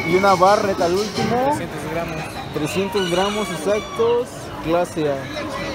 Y una barret al último. 300 gramos. 300 gramos exactos. Clase A.